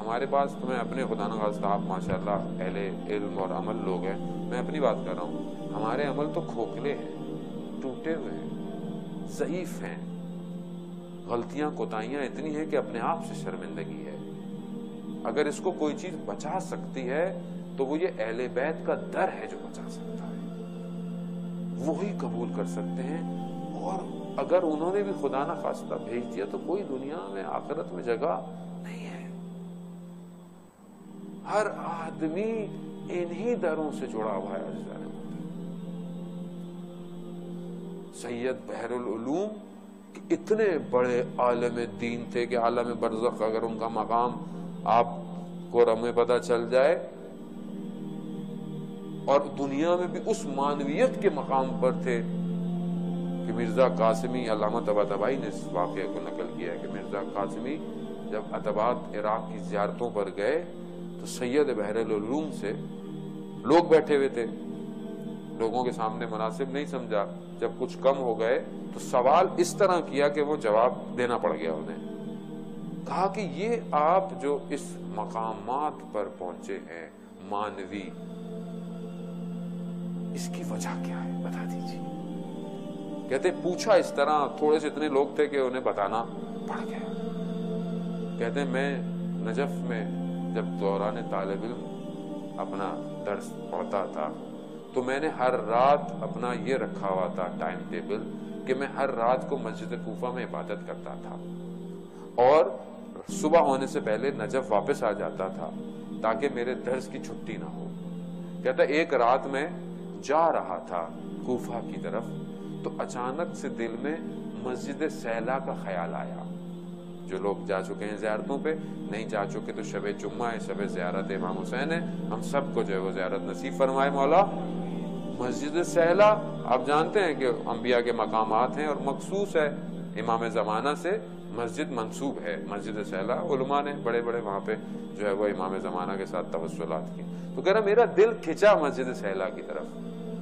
ہمارے پاس تو میں اپنے خدا نخواستہ آپ ماشاءاللہ اہل علم اور عمل لوگ ہیں، میں اپنی بات کر رہا ہوں، ہمارے عمل تو کھوکھلے ہیں، ٹوٹے ہوئے ہیں، ضعیف ہیں، غلطیاں کوتاہیاں اتنی ہیں کہ اپنے آپ سے شرمندگی ہے۔ اگر اس کو کوئی چیز بچا سکتی ہے تو وہ یہ اہل بیت کا در ہے جو بچا سکتا ہے، وہی قبول کر سکتے ہیں۔ اور اگر انہوں نے بھی خدا نہ خواستہ بھیج دیا تو کوئی دنیا میں آخرت میں جگہ نہیں ہے۔ ہر آدمی انہی دروں سے جڑا ہوا ہے۔ سید بحر العلوم اتنے بڑے عالم دین تھے کہ عالم برزخ اگر ان کا مقام آپ کو ہمیں پتہ چل جائے، اور دنیا میں بھی اس معنویت کے مقام پر تھے کہ مرزا قاسمی، علامہ طباطبائی نے اس واقعے کو نقل کیا ہے کہ مرزا قاسمی جب عتبات عراق کی زیارتوں پر گئے تو سید بحر العلوم سے لوگ بیٹھے ہوئے تھے، لوگوں کے سامنے مناسب نہیں سمجھا، جب کچھ کم ہو گئے تو سوال اس طرح کیا کہ وہ جواب دینا پڑ گیا انہیں۔ کہا کہ یہ آپ جو اس مقامات پر پہنچے ہیں مانوی، اس کی وجہ کیا ہے بتا دیجیے۔ کہتے پوچھا اس طرح، تھوڑے سے اتنے لوگ تھے کہ انہیں بتانا پڑ گیا۔ کہتے میں نجف میں جب دوران طالب علم اپنا درس پڑھتا تھا تو میں نے ہر رات اپنا یہ رکھا ہوا تھا ٹائم ٹیبل کہ میں ہر رات کو مسجد کوفہ میں عبادت کرتا تھا اور صبح ہونے سے پہلے نجف واپس آ جاتا تھا تاکہ میرے درس کی چھٹی نہ ہو۔ کہتا ایک رات میں جا رہا تھا کوفہ کی طرف تو اچانک سے دل میں مسجد سیلا کا خیال آیا۔ جو لوگ جا چکے ہیں زیارتوں پہ، نہیں جا چکے تو شب جمعہ ہے، شب زیارت امام حسین ہے، ہم سب کو جو ہے وہ زیارت نصیب فرمائے مولا۔ مسجد سیلا آپ جانتے ہیں کہ انبیاء کے مقامات ہیں اور مخصوص ہے، امام زمانہ سے مسجد منسوب ہے مسجد سیلا، علماء نے بڑے بڑے وہاں پہ جو ہے وہ امام زمانہ کے ساتھ توسلات کی۔ تو کہہ رہا میرا دل کھچا مسجد سیلا کی طرف،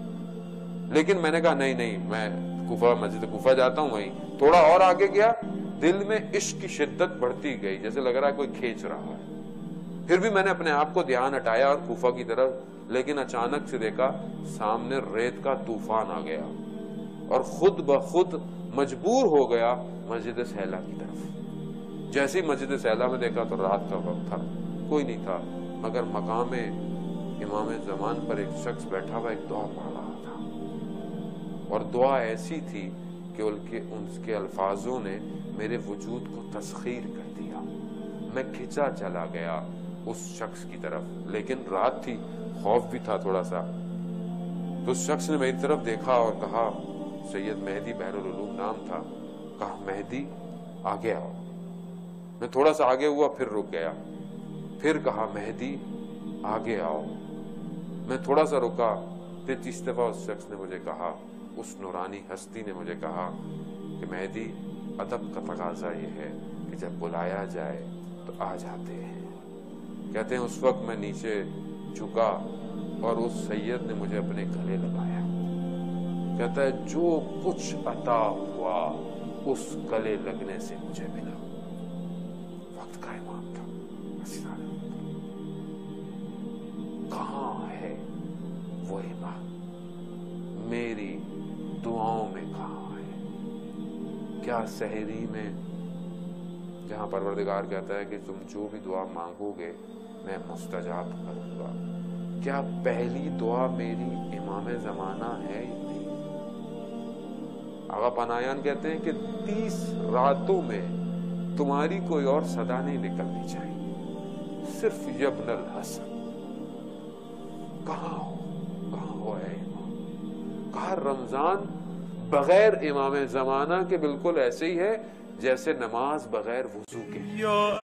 لیکن میں نے کہا نہیں میں مسجد کوفہ جاتا ہوں۔ وہیں تھوڑا اور آگے گیا، دل میں عشق کی شدت بڑھتی گئی، جیسے لگ رہا ہے کوئی کھینچ رہا ہے۔ پھر بھی میں نے اپنے آپ کو دھیان ہٹایا اور کوفہ کی طرف، لیکن اچانک سے دیکھا سامنے ریت کا طوفان آ گیا اور خود بخود مجبور ہو گیا مسجد سیلا کی طرف۔ جیسے ہی مسجد سیلا میں دیکھا تو رات کا وقت تھا، کوئی نہیں تھا، مگر مقام امام زمان پر ایک شخص بیٹھا ہوا ایک دعا پڑھ رہا تھا، اور دعا ایسی تھی کہ ان کے الفاظوں نے میرے وجود کو تسخیر کر دیا۔ میں کھچا چلا گیا اس شخص کی طرف، لیکن رات تھی، خوف بھی تھا تھوڑا سا۔ تو اس شخص نے میری طرف دیکھا اور کہا، سید مہدی بحر العلوم نام تھا، کہا مہدی آگے آؤ۔ میں تھوڑا سا آگے ہوا، پھر رک گیا، پھر کہا مہدی آگے آؤ۔ میں تھوڑا سا رکا، پھر تیسری دفعہ اس شخص نے مجھے کہا، اس نورانی ہستی نے مجھے کہا کہ مہدی ادب کا تقاضا یہ ہے کہ جب بلایا جائے تو آ جاتے ہیں۔ کہتے ہیں اس وقت میں نیچے جھکا اور اس سید نے مجھے اپنے گلے لگایا۔ کہتا ہے جو کچھ عطا ہوا اس گلے لگنے سے مجھے ملا۔ وقت کا امام تھا، کہاں ہے وہ امام؟ میری دعاؤں میں کہاں ہے؟ کیا سحری میں جہاں پروردگار کہتا ہے کہ تم جو بھی دعا مانگو گے میں مستجاب کروں گا، کیا پہلی دعا میری امام زمانہ ہے یا نہیں؟ آغا پناہیان کہتے ہیں کہ 30 راتوں میں تمہاری کوئی اور صدا نہیں نکلنی چاہیے، صرف یبن الحسن۔ کہاں ہو اے امام؟ کہا رمضان بغیر امام زمانہ کے بالکل ایسے ہی ہے جیسے نماز بغیر وضو کے۔